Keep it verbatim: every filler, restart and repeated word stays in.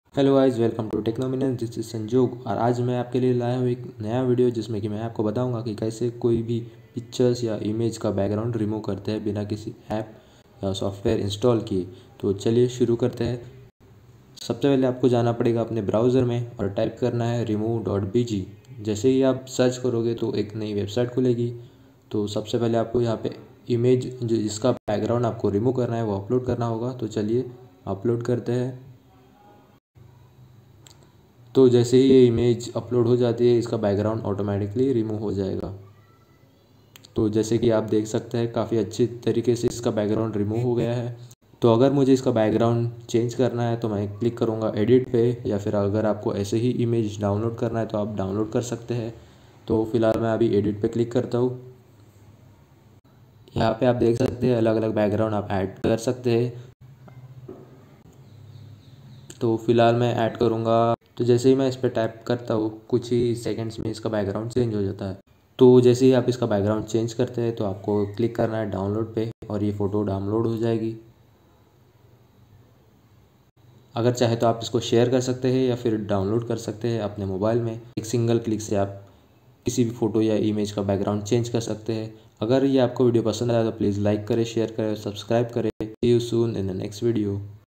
Hello guys, welcome to Technominus. This is Sanjog और आज मैं आपके लिए लाया हूँ एक नया वीडियो जिसमें कि मैं आपको बताऊंगा कि कैसे कोई भी पिक्चर्स या इमेज का बैकग्राउंड रिमूव करते हैं बिना किसी ऐप या सॉफ्टवेयर इंस्टॉल किए। तो चलिए शुरू करते हैं। सबसे पहले आपको जाना पड़ेगा अपने ब्राउज़र में और टाइप करना है रिमूव डॉट बी जी। जैसे ही आप सर्च करोगे तो एक नई वेबसाइट खुलेगी। तो सबसे पहले आपको यहाँ पे इमेज जो जिसका बैकग्राउंड आपको रिमूव करना है वो अपलोड करना होगा। तो चलिए अपलोड करते हैं। तो जैसे ही ये इमेज अपलोड हो जाती है इसका बैकग्राउंड ऑटोमेटिकली रिमूव हो जाएगा। तो जैसे कि आप देख सकते हैं काफ़ी अच्छी तरीके से इसका बैकग्राउंड रिमूव हो गया है। तो अगर मुझे इसका बैकग्राउंड चेंज करना है तो मैं क्लिक करूँगा एडिट पे, या फिर अगर आपको ऐसे ही इमेज डाउनलोड करना है तो आप डाउनलोड कर सकते हैं। तो फिलहाल मैं अभी एडिट पे क्लिक करता हूँ। यहाँ पे आप देख सकते हैं अलग अलग बैकग्राउंड आप ऐड कर सकते हैं। तो फिलहाल मैं ऐड करूँगा। तो जैसे ही मैं इस पर टैप करता हूँ कुछ ही सेकंड्स में इसका बैकग्राउंड चेंज हो जाता है। तो जैसे ही आप इसका बैकग्राउंड चेंज करते हैं तो आपको क्लिक करना है डाउनलोड पे और ये फ़ोटो डाउनलोड हो जाएगी। अगर चाहे तो आप इसको शेयर कर सकते हैं या फिर डाउनलोड कर सकते हैं अपने मोबाइल में। एक सिंगल क्लिक से आप किसी भी फ़ोटो या इमेज का बैकग्राउंड चेंज कर सकते हैं। अगर ये आपको वीडियो पसंद आया तो प्लीज़ लाइक करें, शेयर करें और सब्सक्राइब करें। See you soon in the next video.